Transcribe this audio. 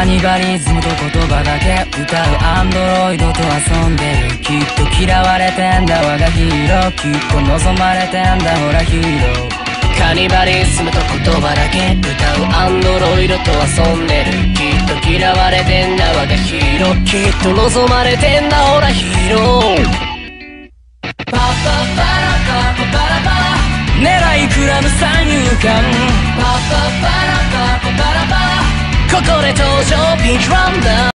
ニバリズムと言葉だけ歌うアンドロイドと遊んでる。きっと嫌われてんだ我がヒーロー、きっと望まれてんだほらヒーロー。カニバリズムと言葉だけ歌うアンドロイドと遊んでる。きっと嫌われてんだ我がヒーロー、きっと望まれてんだほらヒーロー。パパパラパパパラパ狙いくらむ三遊間。パパパラパパパラパここで登場ピンクランダー。